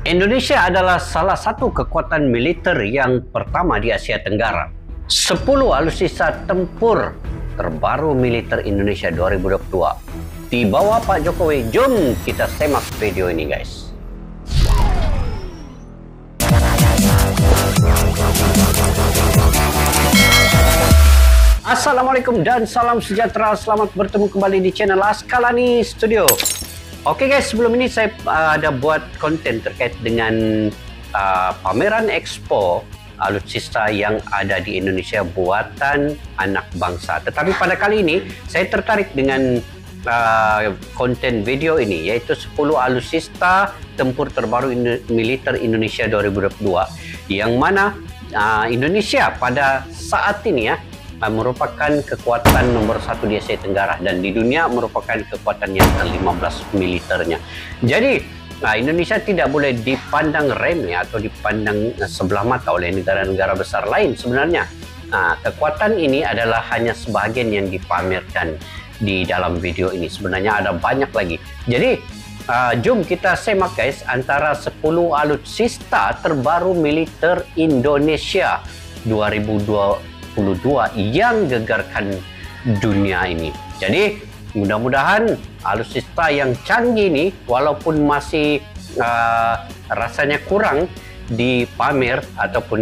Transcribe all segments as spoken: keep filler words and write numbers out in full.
Indonesia adalah salah satu kekuatan militer yang pertama di Asia Tenggara. sepuluh alutsista tempur terbaru militer Indonesia dua ribu dua puluh dua di bawah Pak Jokowi. Jom kita simak video ini, guys. Assalamualaikum dan salam sejahtera. Selamat bertemu kembali di channel Askalani Studio. Oke guys, sebelum ini saya uh, ada buat konten terkait dengan uh, pameran Expo alutsista yang ada di Indonesia buatan anak bangsa. Tetapi pada kali ini saya tertarik dengan uh, konten video ini, yaitu sepuluh alutsista tempur terbaru Indo militer Indonesia dua ribu dua puluh dua, yang mana uh, Indonesia pada saat ini ya merupakan kekuatan nomor satu di Asia Tenggara dan di dunia merupakan kekuatan yang ke lima belas militernya. Jadi nah, Indonesia tidak boleh dipandang remeh atau dipandang sebelah mata oleh negara-negara besar lain sebenarnya. Nah, kekuatan ini adalah hanya sebahagian yang dipamerkan di dalam video ini. Sebenarnya ada banyak lagi. Jadi uh, jom kita semak guys antara sepuluh alutsista terbaru militer Indonesia dua ribu dua puluh dua yang gegarkan dunia ini. Jadi mudah-mudahan alutsista yang canggih ini, walaupun masih uh, rasanya kurang dipamer ataupun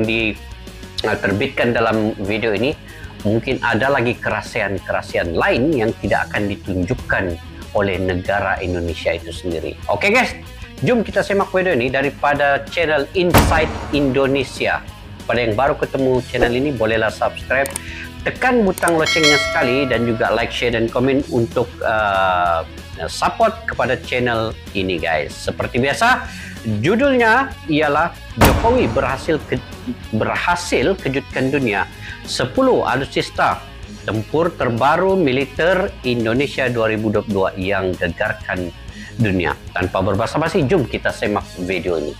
diterbitkan uh, dalam video ini, mungkin ada lagi kerahasiaan-kerahasiaan lain yang tidak akan ditunjukkan oleh negara Indonesia itu sendiri. Oke guys, jom kita simak video ini daripada channel Insight Indonesia. Pada yang baru ketemu channel ini, bolehlah subscribe, tekan butang loncengnya sekali, dan juga like, share, dan komen untuk uh, support kepada channel ini guys. Seperti biasa, judulnya ialah Jokowi berhasil ke berhasil kejutkan dunia, sepuluh alutsista tempur terbaru militer Indonesia dua ribu dua puluh dua yang gegarkan dunia. Tanpa berbasa-basi, jom kita simak video ini.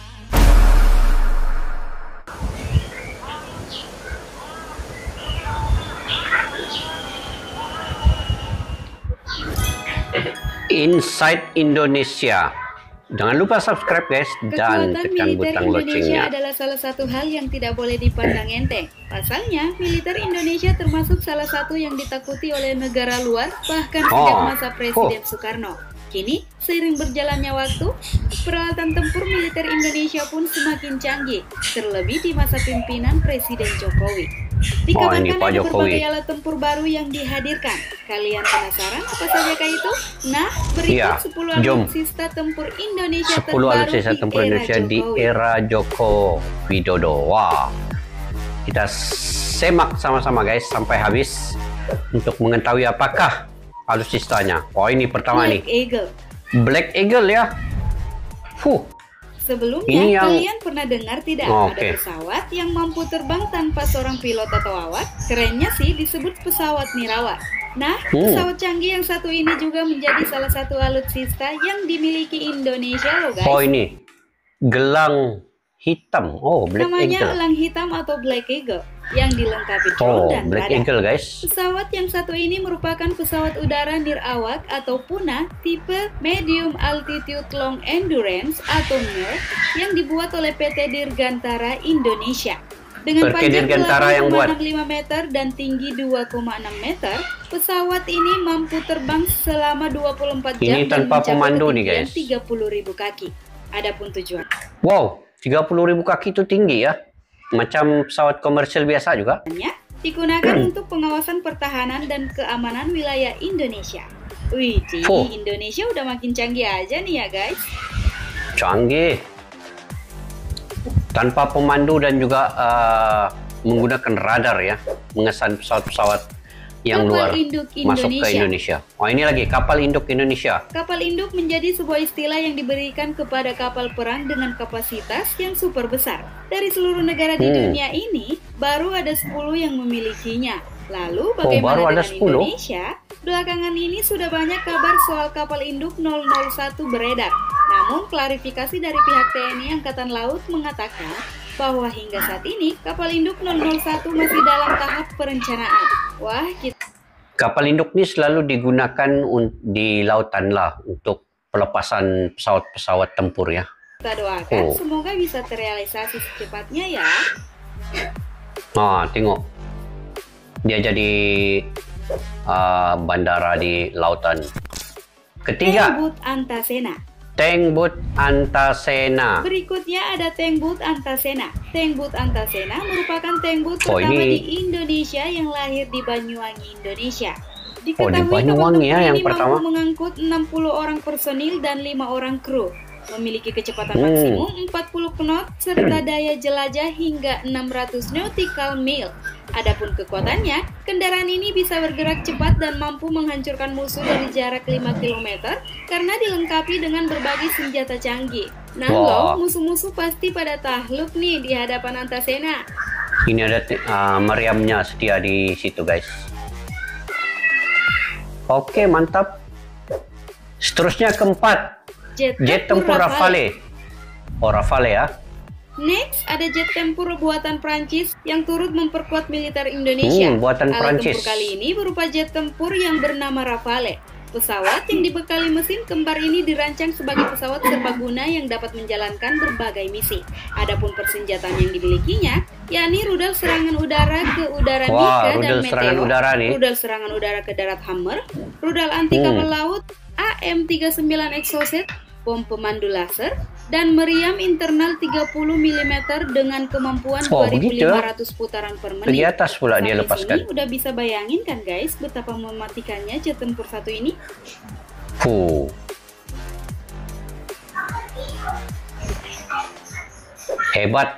Insight Indonesia. Jangan lupa subscribe guys dan tekan butang loncengnya. Indonesia adalah salah satu hal yang tidak boleh dipandang enteng. Pasalnya, militer Indonesia termasuk salah satu yang ditakuti oleh negara luar bahkan sejak masa Presiden oh. Soekarno. Kini, seiring berjalannya waktu, peralatan tempur militer Indonesia pun semakin canggih, terlebih di masa pimpinan Presiden Jokowi. Dikabarkan oh, ada berbagai alat tempur baru yang dihadirkan. Kalian penasaran apa sajakah itu? Nah, berikut ya, sepuluh alutsista tempur Indonesia sepuluh alutsista tempur Indonesia di era Joko Widodo. Wah, kita semak sama-sama guys sampai habis untuk mengetahui apakah alutsistanya. Oh, ini pertama Black nih. Eagle. Black Eagle ya. Fuh. Sebelumnya, yang... kalian pernah dengar tidak oh, ada okay. pesawat yang mampu terbang tanpa seorang pilot atau awak? Kerennya sih disebut pesawat nirawak. Nah, hmm. pesawat canggih yang satu ini juga menjadi salah satu alutsista yang dimiliki Indonesia loh guys. Oh ini, gelang hitam. Oh, Black Namanya Eagle. Elang hitam atau Black Eagle yang dilengkapi drone oh, dan Black radar. Eagle guys. Pesawat yang satu ini merupakan pesawat udara nirawak atau punah tipe Medium Altitude Long Endurance atau M E R yang dibuat oleh P T Dirgantara Indonesia. Dengan panjang delapan koma enam lima meter dan tinggi dua koma enam meter, pesawat ini mampu terbang selama dua puluh empat jam ini tanpa pemandu nih guys. tiga puluh ribu kaki. Adapun tujuan. Wow, tiga puluh ribu kaki itu tinggi ya. Macam pesawat komersial biasa juga. Digunakan untuk pengawasan pertahanan dan keamanan wilayah Indonesia. Wih, oh. Indonesia udah makin canggih aja nih ya guys. Canggih. Tanpa pemandu dan juga uh, menggunakan radar ya, mengesan pesawat-pesawat yang kapal luar masuk Indonesia. ke Indonesia. Oh ini lagi kapal induk Indonesia. Kapal induk menjadi sebuah istilah yang diberikan kepada kapal perang dengan kapasitas yang super besar. Dari seluruh negara di hmm. dunia ini, baru ada sepuluh yang memilikinya. Lalu bagaimana oh, dengan sepuluh? Indonesia? Belakangan ini sudah banyak kabar soal kapal induk nol nol satu beredar. Namun klarifikasi dari pihak T N I Angkatan Laut mengatakan bahwa hingga saat ini kapal induk nol nol satu masih dalam tahap perencanaan. Wah, kita... Kapal induk ini selalu digunakan di lautan lah untuk pelepasan pesawat-pesawat tempur ya. Kita doakan Oh. semoga bisa terrealisasi secepatnya ya. Nah, tengok. Dia jadi uh, bandara di lautan. Ketiga, Tank Boot Antasena. Tank Boot Antasena. Berikutnya ada Tank Boot Antasena. Tank Boot Antasena merupakan tank boot Oh, pertama ini- di Indonesia yang lahir di Banyuwangi, Indonesia. Oh, di Diketahui Banyuwangi ya kapal yang tempur ini pertama. mampu mengangkut enam puluh orang personil dan lima orang kru. Memiliki kecepatan Hmm. maksimum empat puluh knot serta daya jelajah hingga enam ratus nautical mile. Adapun kekuatannya, kendaraan ini bisa bergerak cepat dan mampu menghancurkan musuh dari jarak lima kilometer karena dilengkapi dengan berbagai senjata canggih. Nah Wah. loh, musuh-musuh pasti pada takluk nih di hadapan Antasena. Ini ada uh, meriamnya setia di situ, guys. Oke, mantap. Seterusnya keempat, Jet, jet tempur tempur Rafale. Oh, Rafale ya. Next, ada jet tempur buatan Prancis yang turut memperkuat militer Indonesia. Hmm, buatan Alat Prancis. tempur kali ini berupa jet tempur yang bernama Rafale. Pesawat yang dibekali mesin kembar ini dirancang sebagai pesawat serbaguna yang dapat menjalankan berbagai misi. Adapun persenjataan yang dimilikinya, yakni rudal serangan udara ke udara Wah, Mika dan rudal serangan Meteor, udara nih. rudal serangan udara ke darat Hammer, rudal anti Hmm. kapal laut A M tiga puluh sembilan Exocet, bom pemandu laser, dan meriam internal tiga puluh milimeter dengan kemampuan Oh, dua ribu begitu lima ya? ratus putaran per Di menit. atas pula dia Sampai lepaskan. sini udah bisa bayangin kan guys betapa mematikannya jet tempur satu ini? Fuh. Hebat.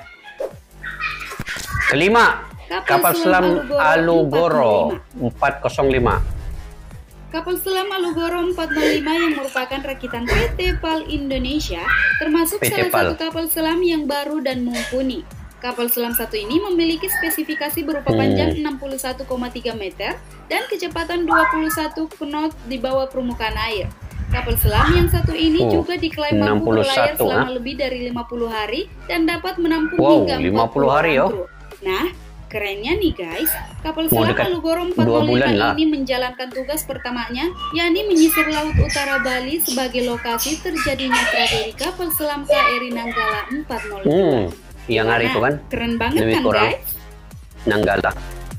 Kelima, kapal selam Alugoro empat nol lima. Kapal selam Alugoro empat nol lima yang merupakan rakitan P T PAL Indonesia termasuk P T salah PAL. satu kapal selam yang baru dan mumpuni. Kapal selam satu ini memiliki spesifikasi berupa Hmm. panjang enam puluh satu koma tiga meter dan kecepatan dua puluh satu knot di bawah permukaan air. Kapal selam yang satu ini Oh, juga diklaim mampu enam puluh berlayar satu, selama ah. lebih dari lima puluh hari dan dapat menampung Wow, hingga lima empat puluh puluh hari, orang oh. kru. Nah, kerennya nih guys, kapal Mau selam dekat Alugoro empat dua nol bulan lima lah. ini menjalankan tugas pertamanya, yakni menyisir laut utara Bali sebagai lokasi terjadinya tragedi kapal selam K R I Nanggala empat nol lima. Hmm, yang hari itu kan Keren banget lebih kan kurang. guys? Nanggala.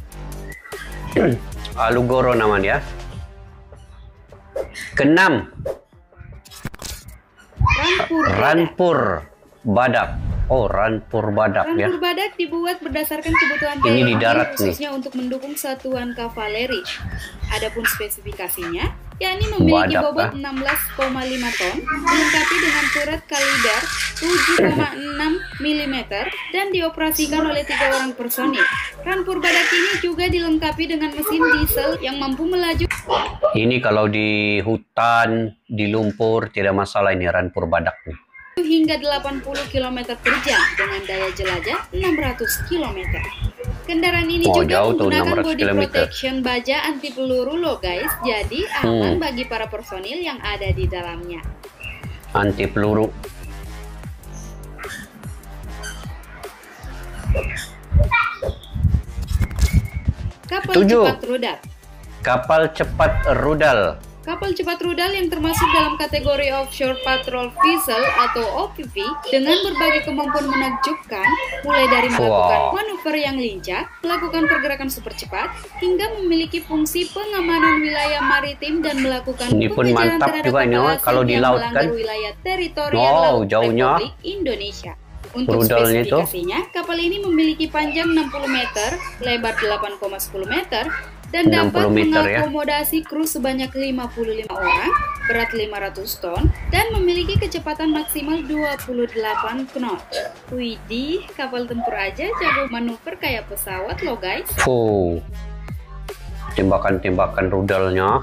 Alugoro nama dia. Keenam, Rampur Badak. Ranpur Badak. Oh, Ranpur Badak ya. Rampur Badak dibuat berdasarkan kebutuhan Ini di T N I darat nih. khususnya untuk mendukung satuan kavaleri. Adapun spesifikasinya, yakni memiliki Badak, bobot ah. enam belas koma lima ton, dilengkapi dengan turret kaliber tujuh koma enam milimeter dan dioperasikan oleh tiga orang personil. Rampur Badak ini juga dilengkapi dengan mesin diesel yang mampu melaju Ini kalau di hutan, di lumpur tidak masalah ini Ranpur Badak nih. hingga delapan puluh kilometer per jam dengan daya jelajah enam ratus kilometer. Kendaraan ini Oh, juga jauh tuh, menggunakan enam ratus body kilometer. protection baja anti peluru loh guys, jadi aman Hmm. bagi para personil yang ada di dalamnya. Anti peluru. Kapal Tujuh. cepat rudal. Kapal cepat rudal. Kapal cepat rudal yang termasuk dalam kategori Offshore Patrol Vessel atau O P V dengan berbagai kemampuan menakjubkan, mulai dari melakukan Wow. manuver yang lincah, melakukan pergerakan super cepat, hingga memiliki fungsi pengamanan wilayah maritim dan melakukan Ini pun pengejaran mantap terhadap juga ini, kapal oh, asing kalau di yang laut melanggar kan. wilayah teritorial Wow, laut jauhnya. Republik Indonesia. Untuk Rudalnya itu. spesifikasinya, kapal ini memiliki panjang enam puluh meter, lebar delapan koma sepuluh meter, dan enam dapat puluh meter ya. mengakomodasi kru sebanyak lima puluh lima orang, berat lima ratus ton, dan memiliki kecepatan maksimal dua puluh delapan knot. Widih, kapal tempur aja jago manuver kayak pesawat loh guys. Fuh. Tembakan-tembakan rudalnya.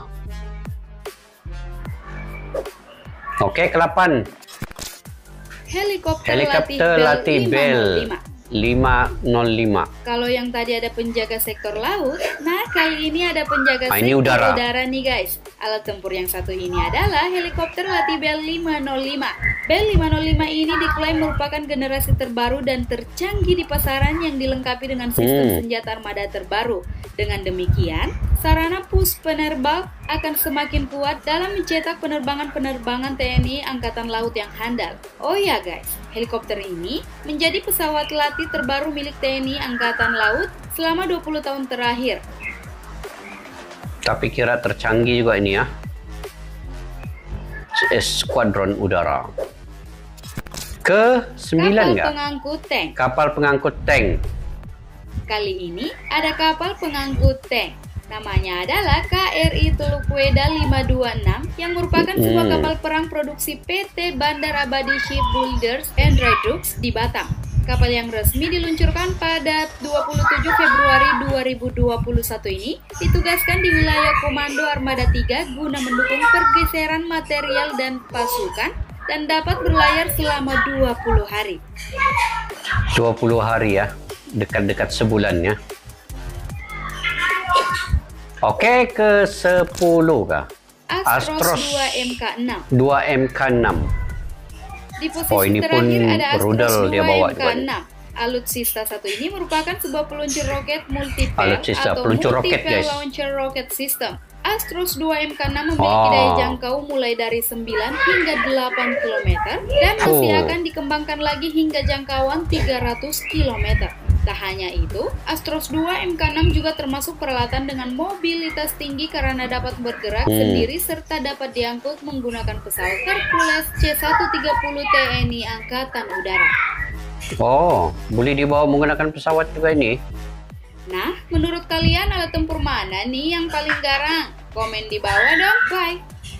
Oke, ke delapan. Helikopter, Helikopter Latibel lima nol lima. lima nol lima. Kalau yang tadi ada penjaga sektor laut, nah kali ini ada penjaga nah, ini sektor udara. udara nih guys. Alat tempur yang satu ini adalah helikopter latih Bell lima nol lima. Bell lima nol lima ini diklaim merupakan generasi terbaru dan tercanggih di pasaran yang dilengkapi dengan sistem hmm. senjata armada terbaru. Dengan demikian, sarana pus penerbang akan semakin kuat dalam mencetak penerbangan-penerbangan T N I Angkatan Laut yang handal. Oh ya guys, helikopter ini menjadi pesawat latih terbaru milik T N I Angkatan Laut selama dua puluh tahun terakhir. Tapi kira tercanggih juga ini ya. Skuadron udara. Ke sembilan nggak? Kapal pengangkut tank. Kapal pengangkut tank. Kali ini ada kapal pengangkut tank. Namanya adalah K R I Teluk Weda lima dua enam yang merupakan hmm. sebuah kapal perang produksi P T Bandar Abadi Shipbuilders and Drydock di Batam. Kapal yang resmi diluncurkan pada dua puluh tujuh Februari dua ribu dua puluh satu ini ditugaskan di wilayah Komando Armada tiga guna mendukung pergeseran material dan pasukan dan dapat berlayar selama dua puluh hari. dua puluh hari ya, dekat-dekat sebulan ya. Oke, ke sepuluh kah? Astros, Astros dua M K enam. dua M K enam. Di posisi oh, ini terakhir pun ada rudal Astros dia bawa dua M K enam. Alutsista satu ini merupakan sebuah peluncur roket multipel Alutsista, atau peluncur multiple roket, guys. launcher rocket system. Astros dua M K enam memiliki oh. daya jangkau mulai dari sembilan hingga delapan kilometer dan masih oh. akan dikembangkan lagi hingga jangkauan tiga ratus kilometer. Tak hanya itu, Astros dua M K enam juga termasuk peralatan dengan mobilitas tinggi karena dapat bergerak hmm. sendiri serta dapat diangkut menggunakan pesawat Hercules C seratus tiga puluh T N I Angkatan Udara. Oh, boleh dibawa menggunakan pesawat juga ini? Nah, menurut kalian alat tempur mana nih yang paling garang? Komen di bawah dong, bye!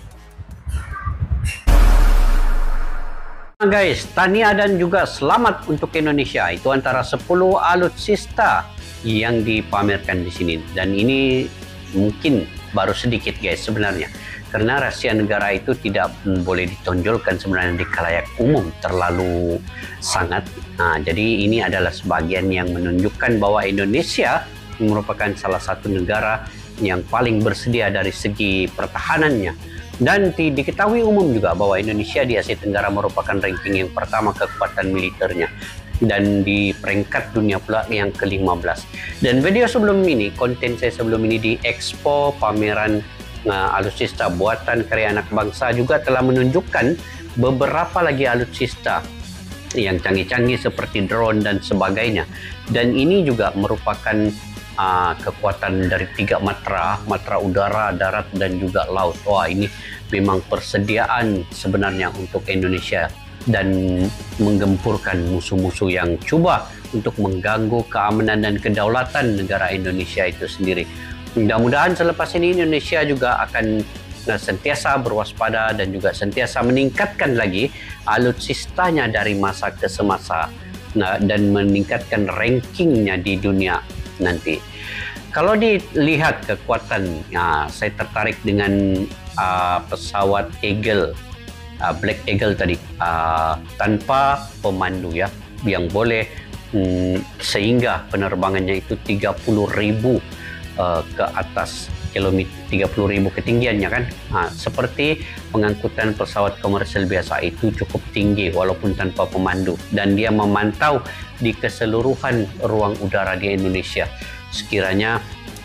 Nah guys, tahniah dan juga selamat untuk Indonesia. Itu antara sepuluh alutsista yang dipamerkan di sini. Dan ini mungkin baru sedikit guys sebenarnya. Karena rahasia negara itu tidak boleh ditonjolkan sebenarnya di khalayak umum terlalu sangat. Nah, jadi ini adalah sebagian yang menunjukkan bahwa Indonesia merupakan salah satu negara yang paling bersedia dari segi pertahanannya. Dan di, diketahui umum juga bahwa Indonesia di Asia Tenggara merupakan ranking yang pertama kekuatan militernya. Dan di peringkat dunia pula yang ke lima belas. Dan video sebelum ini, konten saya sebelum ini di Expo pameran Nah, alutsista buatan karya anak bangsa juga telah menunjukkan beberapa lagi alutsista yang canggih-canggih seperti drone dan sebagainya. Dan ini juga merupakan uh, kekuatan dari tiga matra, matra udara, darat dan juga laut. Wah, ini memang persediaan sebenarnya untuk Indonesia dan menggempurkan musuh-musuh yang cuba untuk mengganggu keamanan dan kedaulatan negara Indonesia itu sendiri. Mudah-mudahan selepas ini Indonesia juga akan uh, sentiasa berwaspada dan juga sentiasa meningkatkan lagi alutsistanya dari masa ke semasa nah, dan meningkatkan rankingnya di dunia nanti. Kalau dilihat kekuatan, uh, saya tertarik dengan uh, pesawat Eagle, uh, Black Eagle tadi, uh, tanpa pemandu ya, yang boleh um, sehingga penerbangannya itu tiga puluh ribu Uh, ke atas kilometer, tiga puluh ribu ketinggiannya kan. Ha, seperti pengangkutan pesawat komersial biasa itu cukup tinggi walaupun tanpa pemandu, dan dia memantau di keseluruhan ruang udara di Indonesia. Sekiranya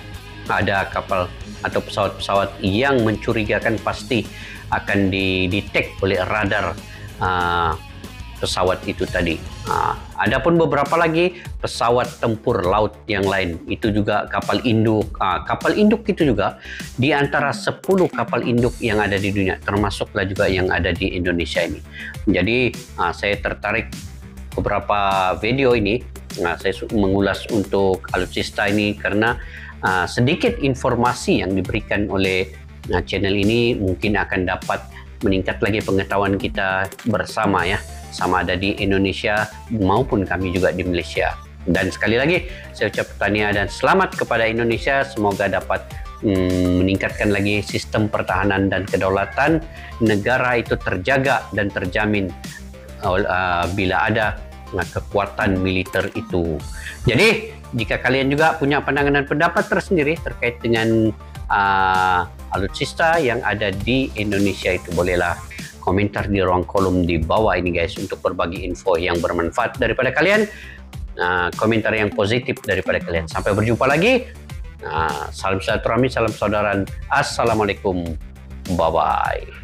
ada kapal atau pesawat-pesawat yang mencurigakan pasti akan didetek oleh radar uh, pesawat itu tadi. Nah, ada pun beberapa lagi pesawat tempur laut yang lain. Itu juga kapal induk. Ah, kapal induk itu juga di antara sepuluh kapal induk yang ada di dunia, termasuklah juga yang ada di Indonesia ini. Jadi ah, saya tertarik beberapa video ini. Nah, saya mengulas untuk alutsista ini karena ah, sedikit informasi yang diberikan oleh ah, channel ini mungkin akan dapat meningkat lagi pengetahuan kita bersama ya, sama ada di Indonesia maupun kami juga di Malaysia. Dan sekali lagi saya ucap tahniah dan selamat kepada Indonesia. Semoga dapat hmm, meningkatkan lagi sistem pertahanan dan kedaulatan negara itu terjaga dan terjamin uh, bila ada uh, kekuatan militer itu. Jadi jika kalian juga punya pandangan dan pendapat tersendiri terkait dengan uh, alutsista yang ada di Indonesia itu, bolehlah komentar di ruang kolom di bawah ini guys, untuk berbagi info yang bermanfaat daripada kalian, uh, komentar yang positif daripada kalian. Sampai berjumpa lagi. Uh, salam silaturahmi, salam persaudaraan. Assalamualaikum. Bye bye.